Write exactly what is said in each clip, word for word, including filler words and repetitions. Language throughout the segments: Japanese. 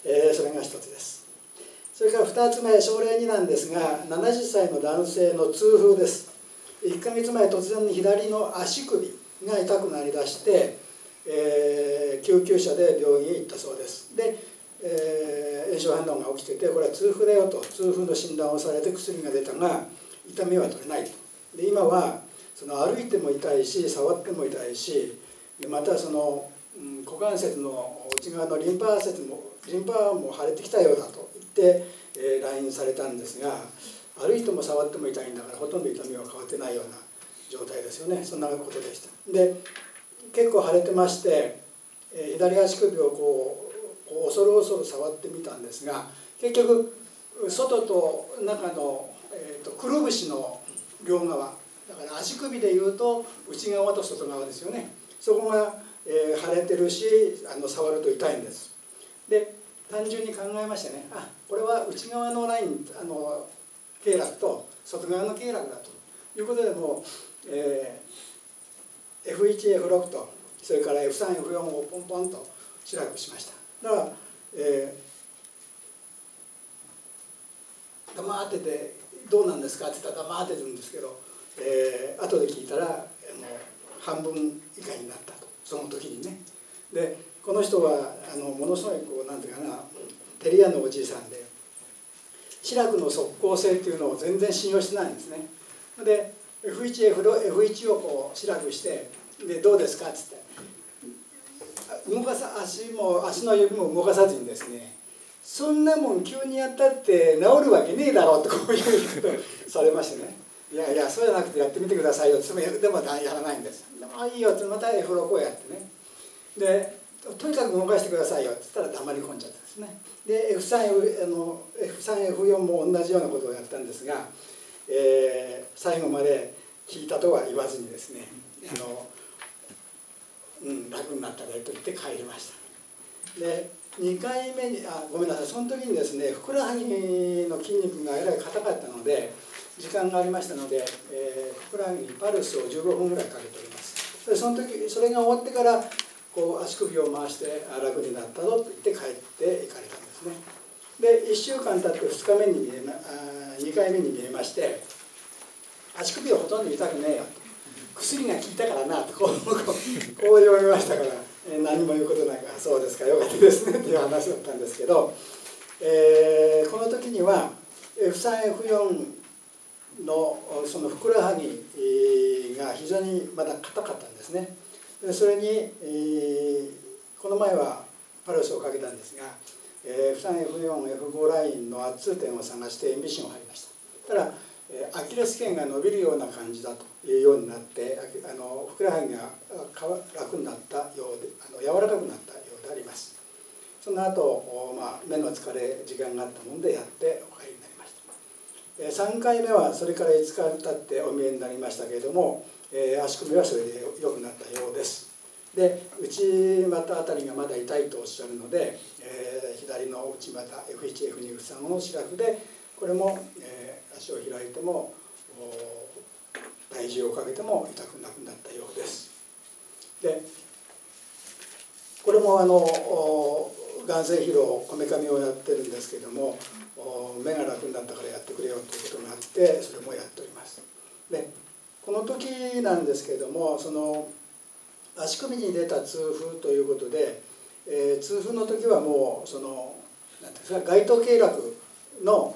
えー、それが一つです。それから二つ目、症例になんですが、ななじゅっさいの男性の痛風です。いっかげつまえ、突然に左の足首が痛くなりだして、えー、救急車で病院へ行ったそうです。で、えー、炎症反応が起きてて、これは痛風だよと、痛風の診断をされて薬が出たが、痛みは取れないと。で、今はその歩いても痛いし、触っても痛いし、またその、うん、股関節の内側のリンパ節も、リンパも腫れてきたようだと言って、えー、来院されたんですが、歩いても触っても痛いんだから、ほとんど痛みは変わってないような状態ですよね。そんなことでした。で、結構腫れてまして、えー、左足首をこう、こう恐る恐る触ってみたんですが、結局外と中の、えー、とくるぶしの両側、だから足首でいうと内側と外側ですよね。そこが、えー、腫れてるし、あの触ると痛いんです。で、単純に考えましてね、あ、これは内側のライン、あの経絡と外側の経絡だということでもう、えー、エフワン、エフシックス とそれから エフスリー、エフフォー をポンポンと調べしました。だから、えー、黙っててどうなんですかって言ったら黙ってるんですけど、えー、後で聞いたらもう半分以下になったと、その時にね。で、この人はあのものすごいこうなんていうかな、照り屋のおじいさんで、視力の即効性っていうのを全然信用してないんですね。で エフワン、エフツー エフワン をこう調べして「でどうですか?」っつって動かさ足も足の指も動かさずにですね、そんなもん急にやったって治るわけねえだろうとこういうことをされましてね、いやいやそうじゃなくてやってみてくださいよって言ってもでもやらないんです。でもあいいよってまた エフろく をやってね、でとにかく動かしてくださいよって言ったら黙り込んじゃったんですね。で エフスリー、あの エフスリー、エフフォー も同じようなことをやったんですが、えー、最後まで聞いたとは言わずにですね、あの、うん、楽になったねと言って帰りました。でにかいめにあごめんなさい、その時にですね、ふくらはぎの筋肉がえらい硬かったので時間がありましたので、えー、ふくらはぎにパルスをじゅうごふんぐらいかけております。でその時それが終わってからこう足首を回して「あ楽になったぞ」と言って帰って行かれたんですね。でいっしゅうかん経ってふつかめに見え、ま、あにかいめに見えまして、足首はほとんど痛くねえよと、薬が効いたからなとこうこうこう言われましたから、えー、何も言うことなく「あそうですか、よかったですね」っていう話だったんですけど、えー、この時には エフスリー、エフフォー のそのふくらはぎが非常にまだ硬かったんですね。でそれに、えー、この前はパルスをかけたんですが、エフスリー、エフフォー、エフファイブ ラインの圧痛点を探してミシンを貼りました。ただアキレス腱が伸びるような感じだというようになって、あのふくらはぎが楽になったようで、あの柔らかくなったようであります。その後、まあ、目の疲れ時間があったものでやってお帰りになりました。さんかいめはそれからいつか経ってお見えになりましたけれども、えー、足首はそれで良くなったようです。で内股あたりがまだ痛いとおっしゃるので、えー、左の内股 エフワン、エフツー、エフスリー のシラフでこれも、えー、足を開いても体重をかけても痛くなくなったようです。でこれもあの眼精疲労こめかみをやってるんですけども、目が楽になったからやってくれよということがあってそれもやっております。でこの時なんですけれども、その足首に出た痛風ということで、えー、痛風の時はもうその何ていうんですか、外頭経絡の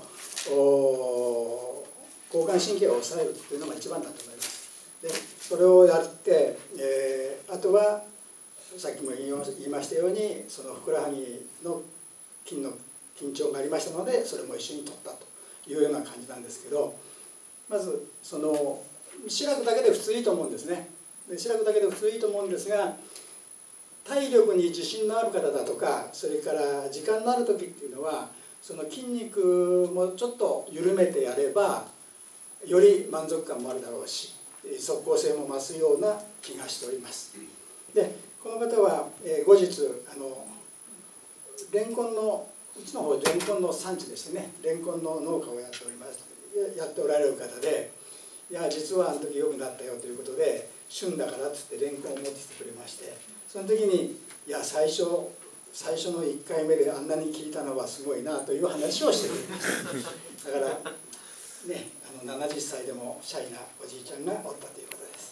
交感神経を抑えるというのが一番だと思います。でそれをやって、えー、あとはさっきも言いましたようにそのふくらはぎの筋の緊張がありましたのでそれも一緒に取ったというような感じなんですけど、まずその視力だけで普通いいと思うんですね。で視力だけで普通いいと思うんですが、体力に自信のある方だとか、それから時間のある時っていうのはその筋肉もちょっと緩めてやればより満足感もあるだろうし即効性も増すような気がしております。でこの方は、えー、後日あのレンコンのうちの方レンコンの産地でしてね、レンコンの農家をやっておりますやっておられる方で、いや実はあの時良くなったよということで旬だからっつってレンコンを持ってきてくれまして、その時にいや最初最初のいっかいめであんなに聞いたのはすごいなという話をしてくれました。だからね、あのななじゅっさいでもシャイなおじいちゃんがおったということです。